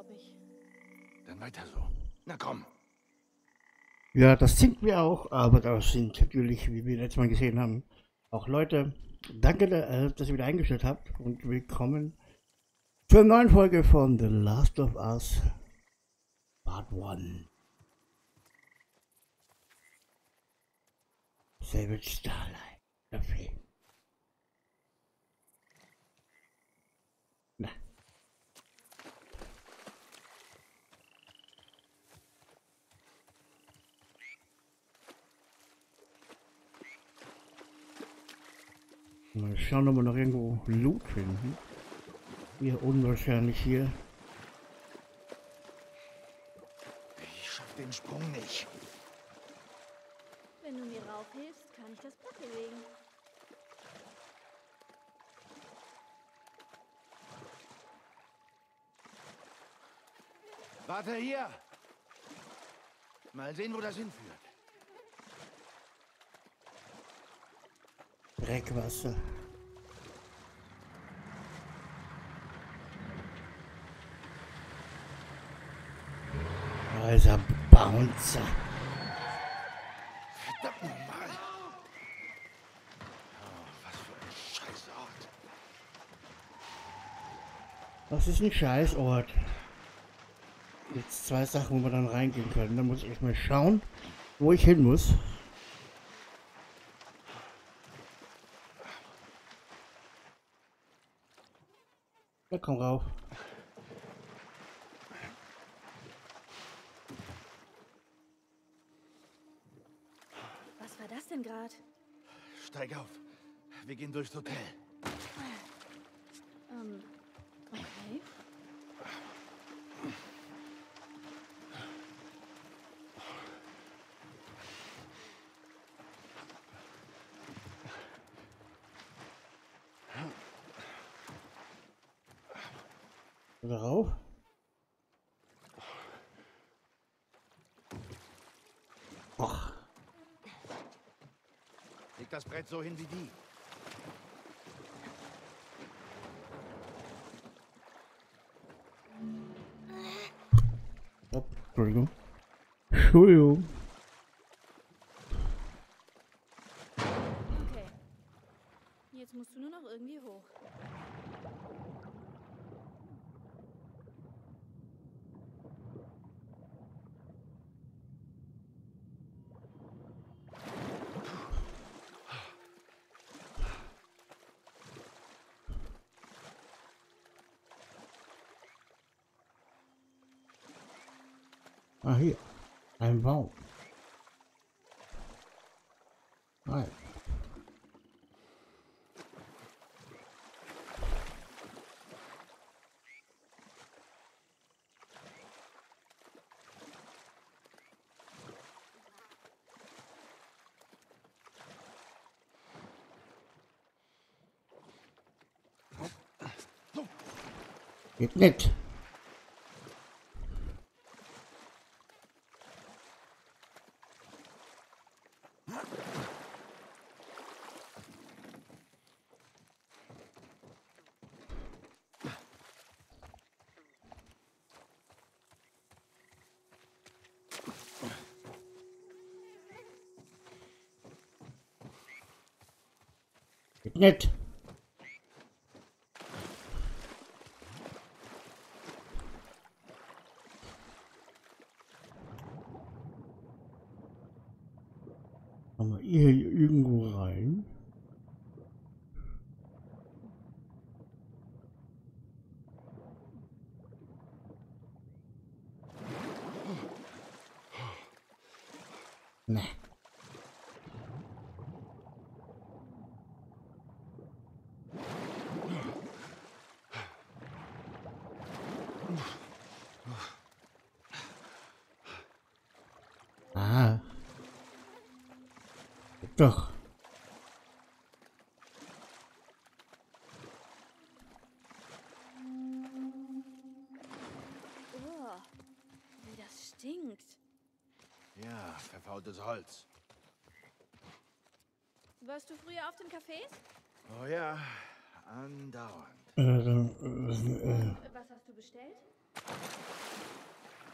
glaube ich. Dann weiter so. Na komm. Ja, das sind wir auch, aber das sind natürlich, wie wir letztes Mal gesehen haben, auch Leute. Danke, dass ihr wieder eingestellt habt und willkommen zur neuen Folge von The Last of Us Part 1. Savage Starlight. Der Film. Na. Mal schauen, ob wir noch irgendwo Loot finden. Hier unwahrscheinlich hier. Ich schaff den Sprung nicht. Wenn du mir raufhilfst, kann ich das Brett bewegen. Warte hier. Mal sehen, wo das hinführt. Dreckwasser. Also Bouncer. Verdammt nochmal. Oh, was für ein Scheißort. Das ist ein Scheißort. Jetzt zwei Sachen, wo wir dann reingehen können. Da muss ich mal schauen, wo ich hin muss. Ja, komm rauf. Was war das denn gerade? Steig auf. Wir gehen durchs Hotel. Okay. Oder rauf. Och. Leg das Brett so hin wie die. Oh, Entschuldigung. Entschuldigung. Okay. Jetzt musst du nur noch irgendwie hoch. Ah, hier. Ein Baum. Nein. Geht nicht. Geht nicht. Kommen wir hier irgendwo rein? Ne. Ah. Doch. Oh, wie das stinkt. Ja, verfaultes Holz. Warst du früher auf den Cafés? Oh ja, andauernd. Was hast du bestellt?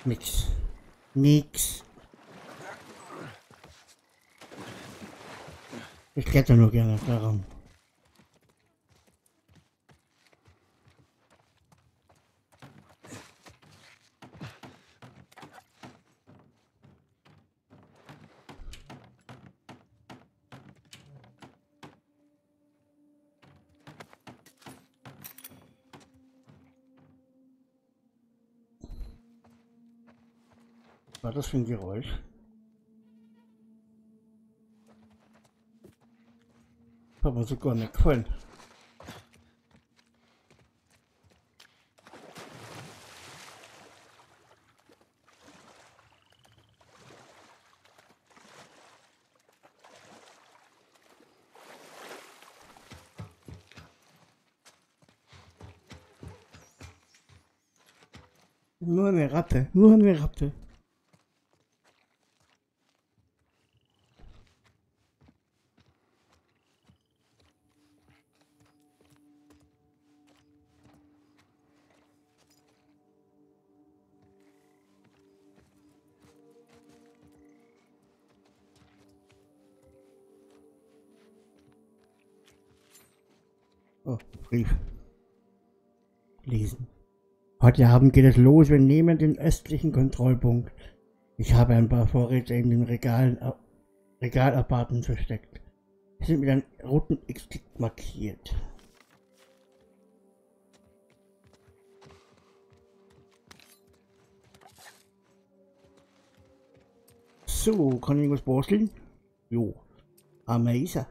Nix. Nix. Ich kletter nur gerne daran. Was war das für ein Geräusch? Hat mir sogar nicht gefallen. Nur eine Ratte, nur eine Ratte. Oh, Brief. Lesen. Heute Abend geht es los. Wir nehmen den östlichen Kontrollpunkt. Ich habe ein paar Vorräte in den Regalaparten versteckt. Sie sind mit einem roten X markiert. So, kann ich irgendwas basteln? Jo. Amazing.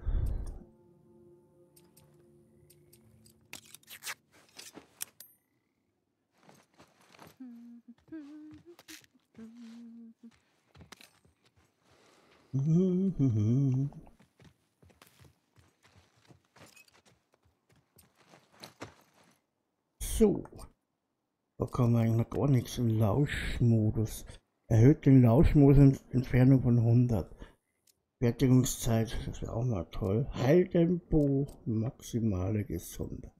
So, da kann man eigentlich noch gar nichts im Lauschmodus. Erhöht den Lauschmodus Entfernung von 100. Fertigungszeit, das wäre auch mal toll. Heiltempo, maximale Gesundheit.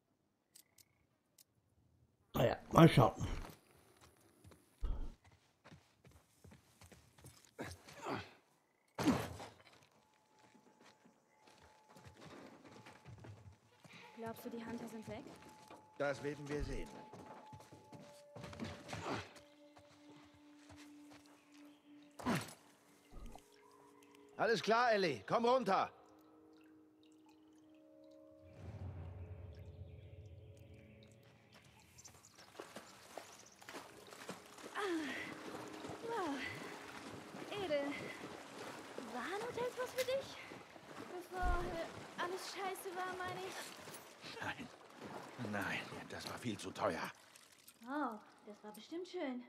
Naja, mal schauen. Glaubst du, die Hunter sind weg? Das werden wir sehen. Alles klar, Ellie. Komm runter. Wow. Ede, waren Hotels was für dich? Bevor alles scheiße war, meine ich. Nein. Nein, das war viel zu teuer. Wow, das war bestimmt schön.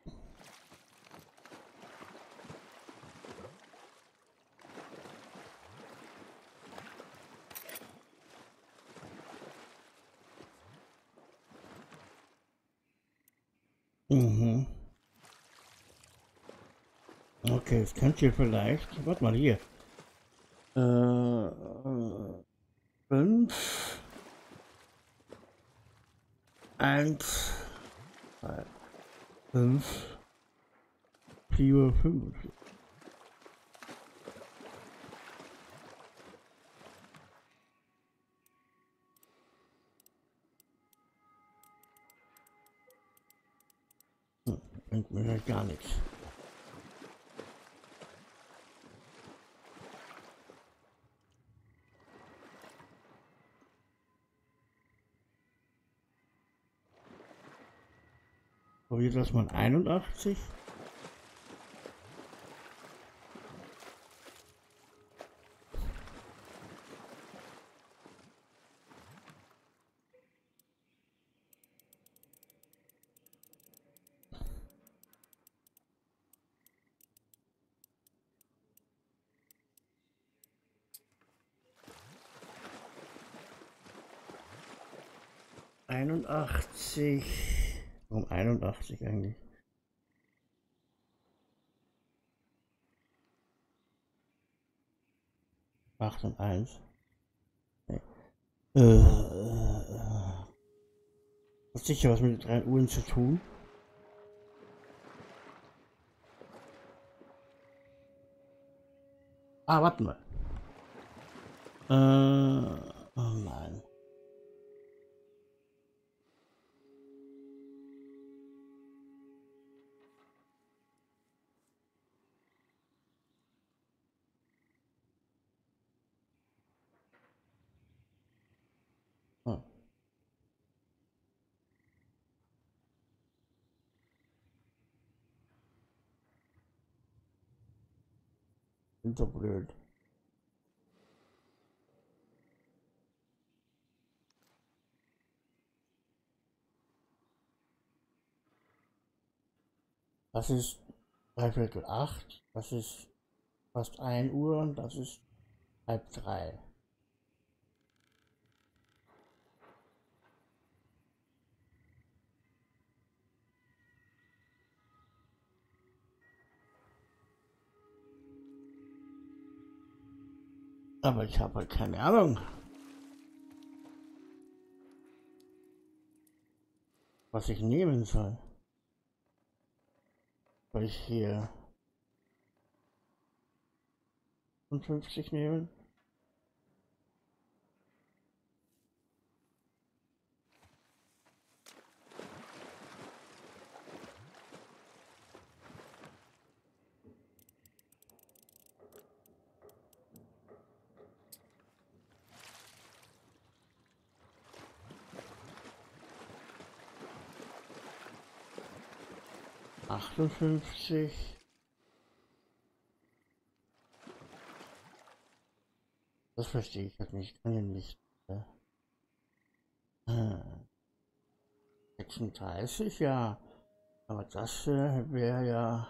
Mhm. Okay, das könnt ihr vielleicht. Warte mal hier. 5. 1. 5. 4, 5. Bringt mir halt gar nichts. Probiert das mal 81. Um 81 eigentlich. Acht und 1. Nee. Hat sicher was mit den 3 Uhren zu tun. Ah, warte mal. Oh nein. Hm. Bin so blöd. Das ist 7:45. Das ist fast 1 Uhr und das ist 2:30. Aber ich habe halt keine Ahnung, was ich nehmen soll. Soll ich hier 55 nehmen? ...58. Das verstehe ich halt nicht. Ich kann ja nicht. 36, ja. Aber das wäre ja...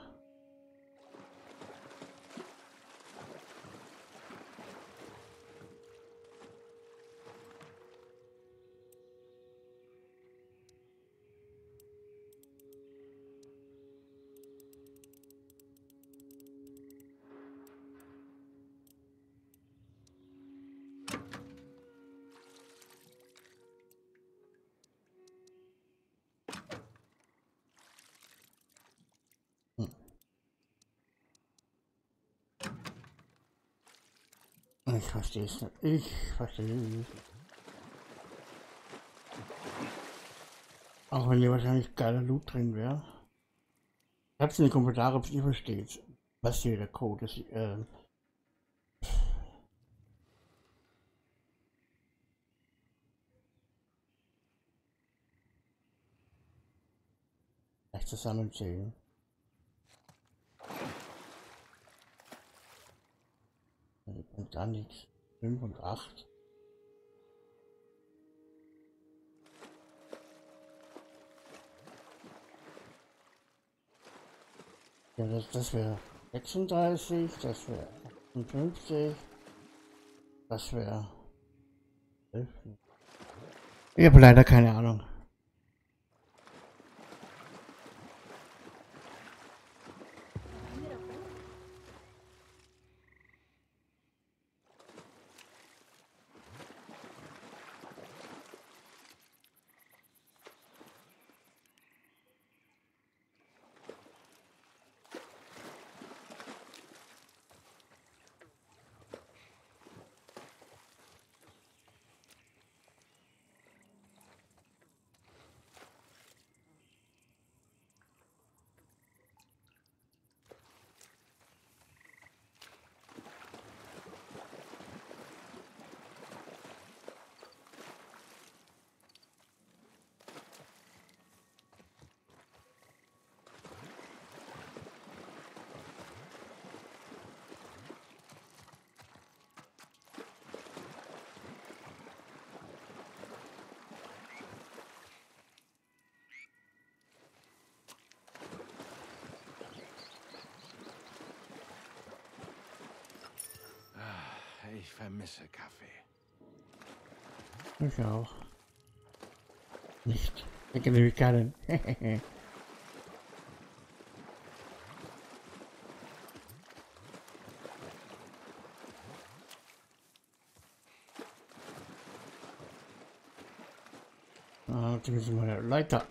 Ich verstehe es nicht. Ich verstehe es nicht. Auch wenn hier wahrscheinlich geiler Loot drin wäre. Schreibt es in die Kommentare, ob ihr versteht, was hier der Code ist. Vielleicht zusammenzählen. Und dann nichts. 5 und 8. Ja, das wäre 36, das wäre 58, das wäre 11. Ich habe leider keine Ahnung. Ich vermisse Kaffee. Ich auch. Nicht. Ich kenne nämlich keinen. Ah, zumindest mal der Leiter.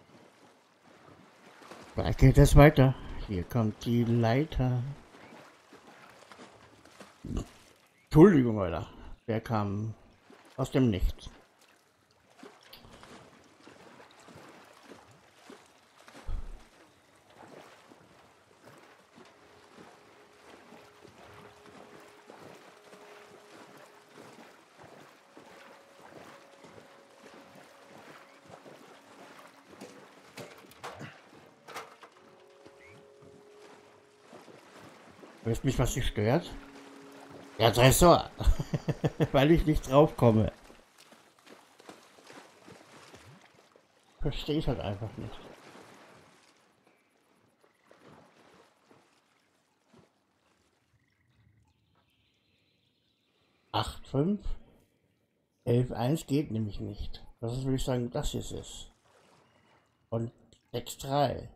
Gleich geht es weiter. Hier kommt die Leiter. Entschuldigung, Alter. Der kam aus dem Nichts. Weißt mich, was dich stört? Der Tresor. Weil ich nicht drauf komme. Verstehe ich halt einfach nicht. Acht fünf 11.1 geht nämlich nicht. Das ist, würde ich sagen, das hier ist es. Und 6.3.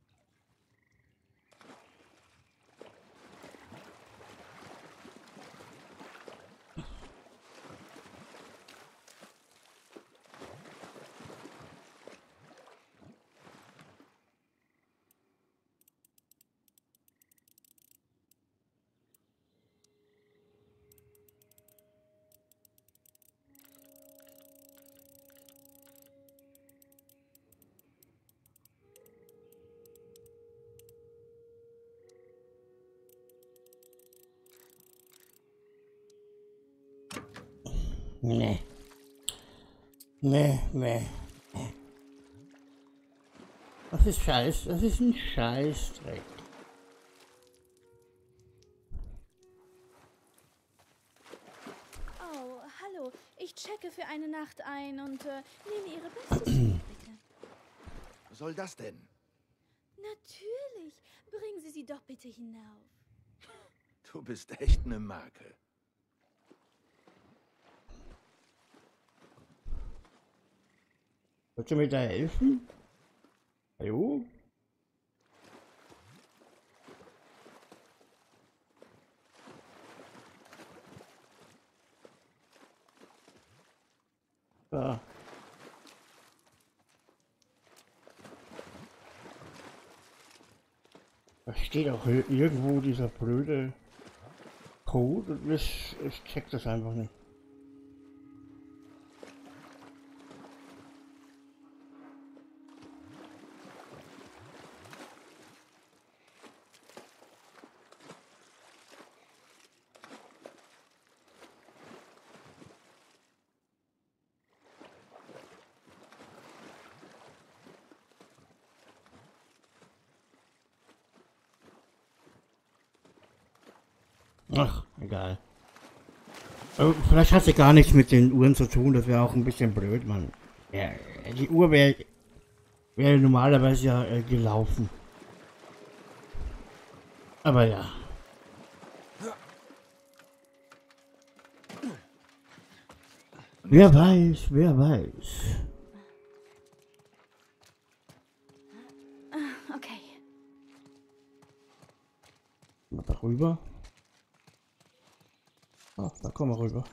Nee. Nee, nee. Das ist Scheiß. Das ist ein Scheißdreck. Oh, hallo. Ich checke für eine Nacht ein und nehme Ihre Bestes mit, bitte. Was soll das denn? Natürlich. Bringen Sie sie doch bitte hinauf. Du bist echt eine Marke. Willst du mir da helfen? Hallo? Ja. Da steht auch irgendwo dieser blöde Code und ich check das einfach nicht. Ach, egal. Vielleicht hat sie gar nichts mit den Uhren zu tun, das wäre auch ein bisschen blöd, Mann. Ja, die Uhr wäre normalerweise ja gelaufen. Aber ja. Wer weiß, wer weiß. Okay. Mal da rüber. Ah, da kommen wir rüber.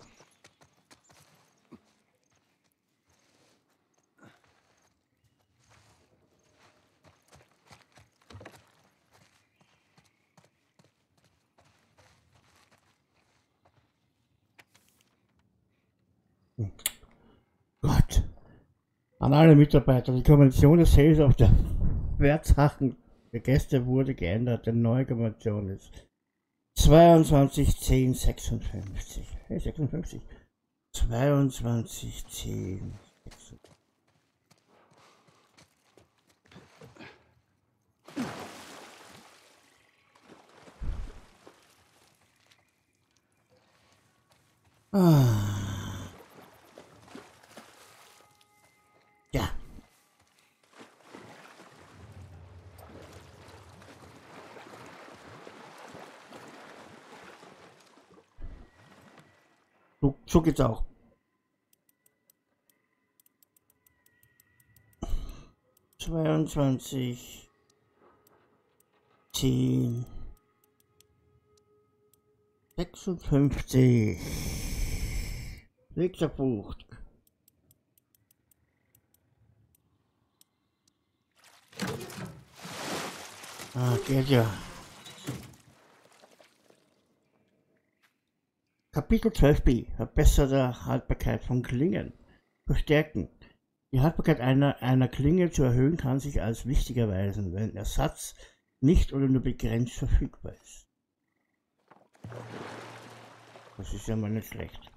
Gott. An alle Mitarbeiter, die Konvention des Sales auf der Wertsachen der Gäste wurde geändert. Die neue Konvention ist 22 10 56. Hey, 56. 22 10 56. Ah. Ja. So geht's auch. Zweiundzwanzig 10 56. Nächster Punkt. Ah, geht ja. Ich Kapitel 12b. Verbesserte Haltbarkeit von Klingen. Verstärken. Die Haltbarkeit einer Klinge zu erhöhen kann sich als wichtig erweisen, wenn Ersatz nicht oder nur begrenzt verfügbar ist. Das ist ja mal nicht schlecht.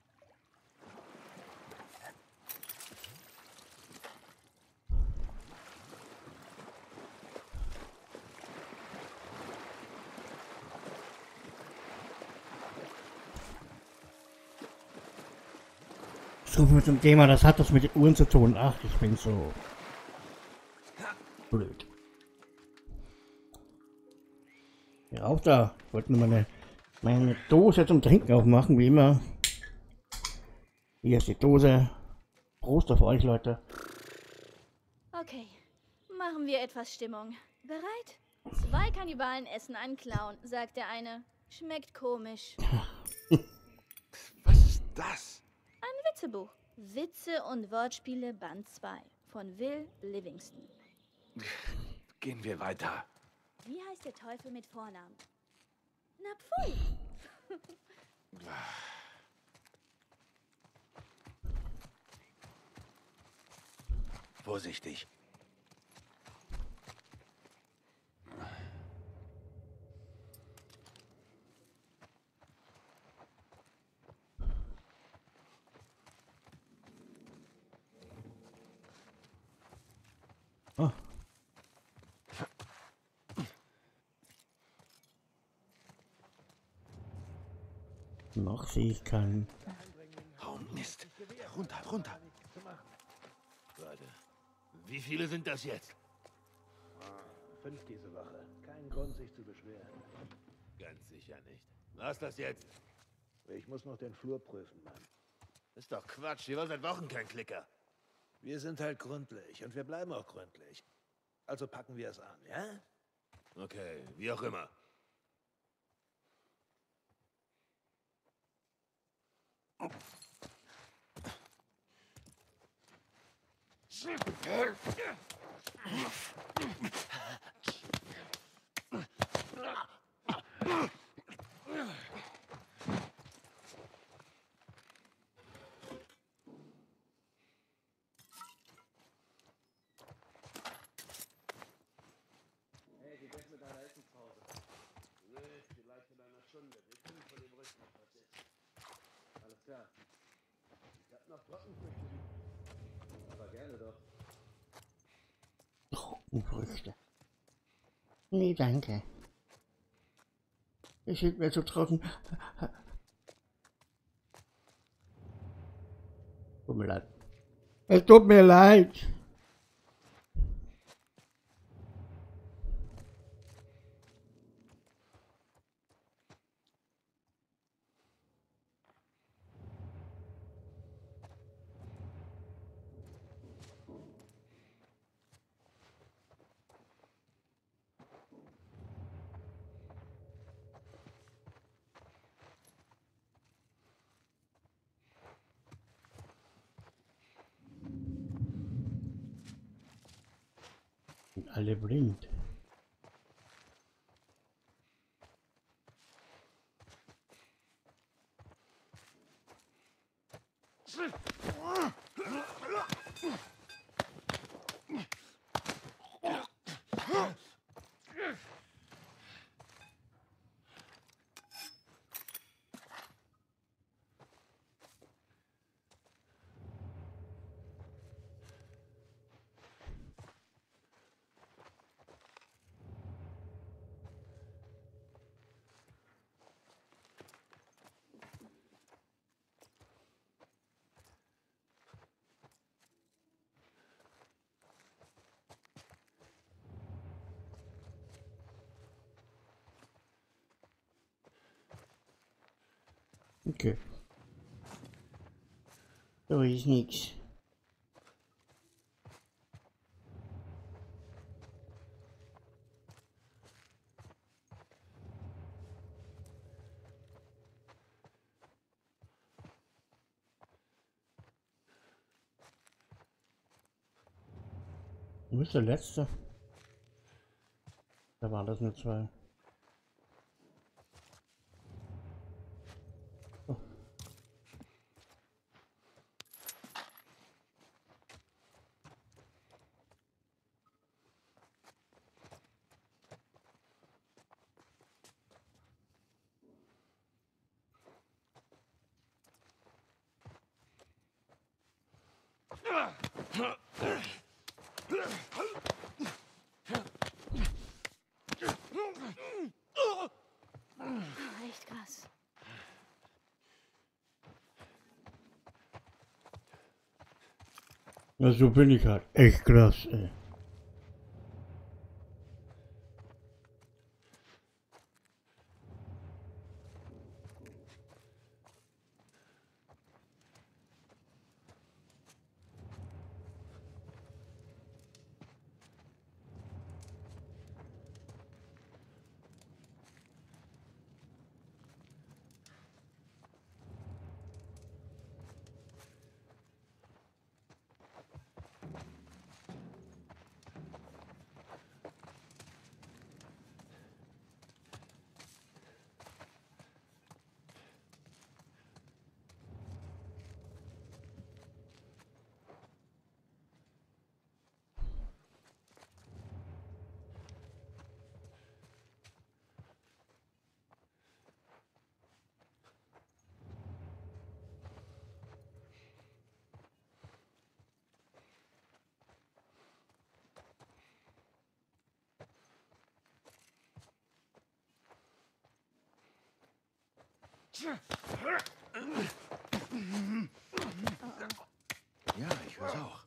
So viel zum Thema, das hat das mit den Uhren zu tun. Ach, ich bin so blöd. Ja, auch da. Ich wollte nur meine Dose zum Trinken aufmachen, wie immer. Hier ist die Dose. Prost auf euch, Leute. Okay, machen wir etwas Stimmung. Bereit? 2 Kannibalen essen einen Clown, sagt der eine. Schmeckt komisch. Was ist das? Ein Witzebuch. Witze und Wortspiele Band 2 von Will Livingston. Gehen wir weiter. Wie heißt der Teufel mit Vornamen? Na pfui. Vorsichtig. Oh. Noch sehe ich keinen. Oh Mist. Runter, runter. Leute, wie viele sind das jetzt? 5 diese Woche. Kein Grund, sich zu beschweren. Ganz sicher nicht. Was das jetzt? Ich muss noch den Flur prüfen, Mann. Ist doch Quatsch, hier war seit Wochen kein Klicker. Wir sind halt gründlich und wir bleiben auch gründlich. Also packen wir es an, ja? Okay, wie auch immer. Trockenfrüchte. Nee, danke. Es sind mir zu trocken. Tut mir leid. Es tut mir leid. Sind alle blind. Okay. Da ist nichts. Wo ist der letzte? Da waren das nur 2. Oh. Ja, so bin ich halt. Echt krass, ey. Ja, ich hör's auch.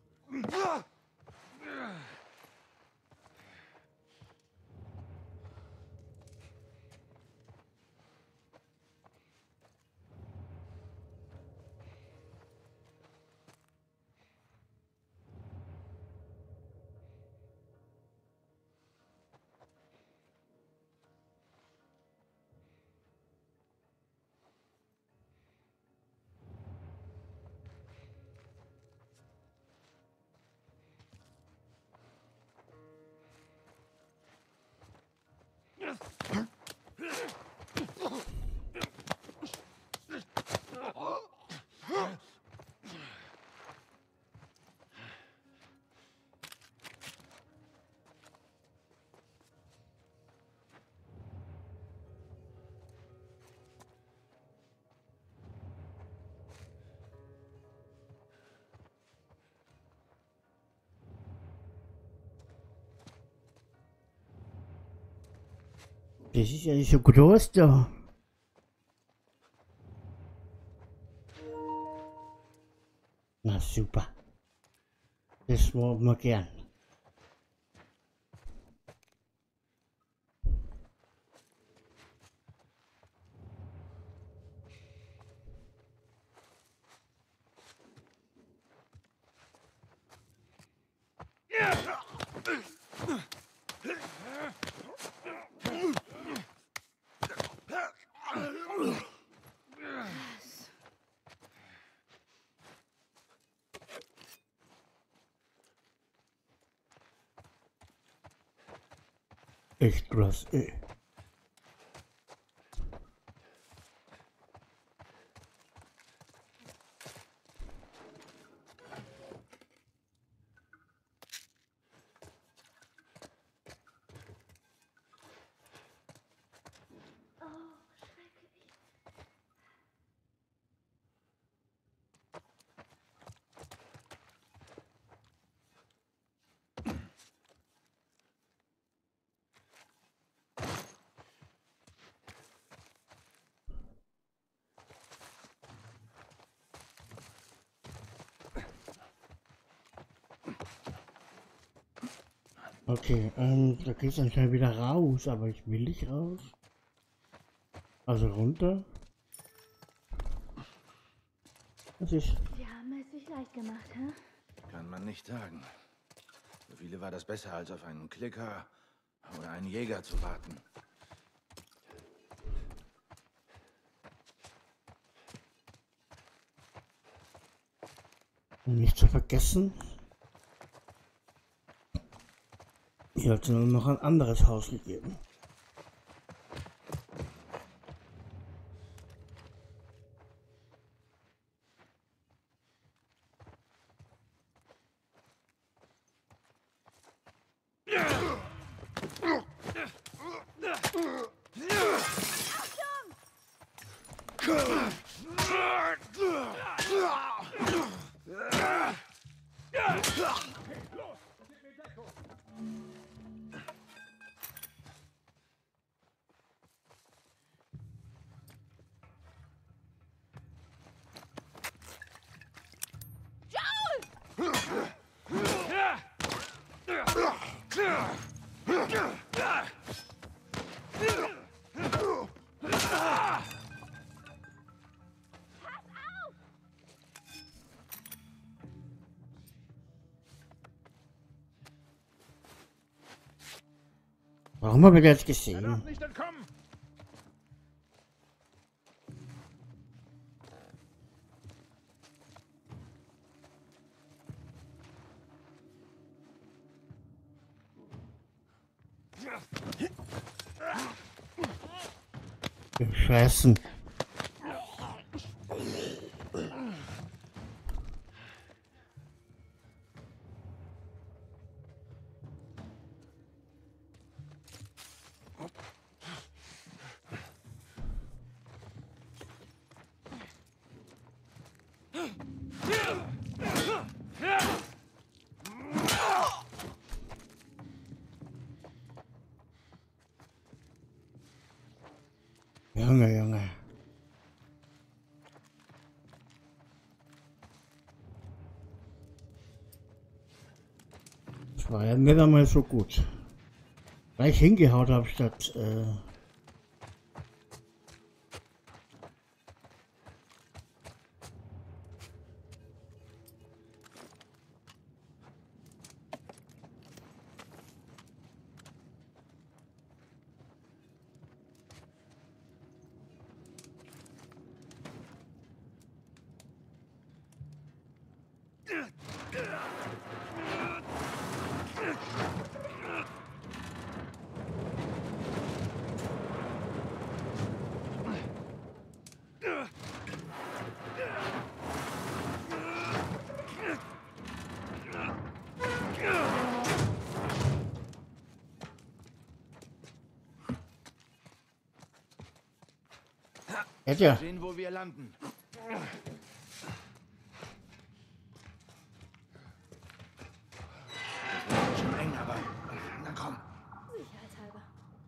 Das ist ja nicht so groß da. Na super. Das wollen wir gern. Echt krass, ey. Okay, da geht's anscheinend wieder raus, aber ich will nicht raus. Also runter. Was ist? Sie haben es sich leicht gemacht, hä? Kann man nicht sagen. Für viele war das besser, als auf einen Klicker oder einen Jäger zu warten. Und nicht zu vergessen, hier hat es nur noch ein anderes Haus gegeben. Warum haben wir das Er gesehen? darf nicht entkommen! Gefressen. Junge, Junge. Das war ja nicht einmal so gut. Weil ich hingehaut habe statt... Ja. Sehen, wo wir landen. Das wird schon eng, aber na komm. Sicherheitshalber.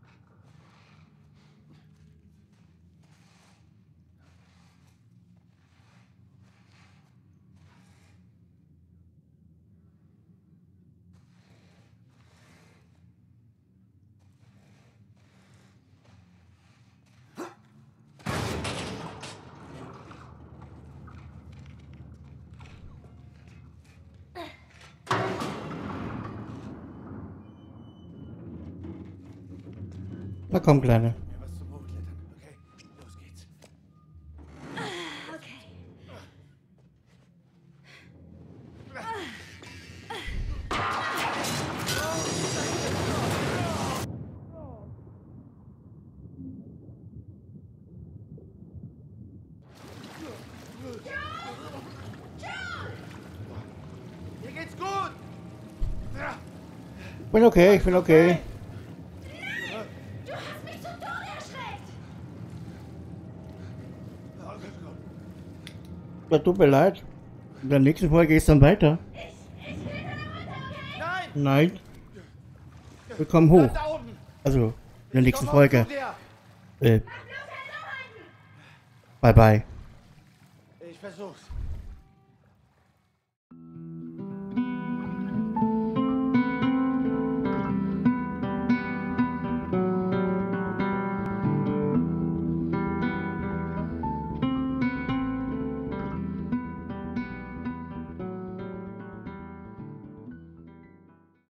Na komm, Kleine. Was zum Hochklettern. Okay, los geht's. Okay. Mir geht's gut! Bin okay, ich bin okay. Du hast mich zum Tode erschreckt! Ja, tut mir leid. In der nächsten Folge ist dann weiter. Ich will da runter, okay? Nein! Nein. Wir kommen hoch. Da oben! Also, in der nächsten Komm auf Folge. zu dir. Bye bye. Ich versuch's.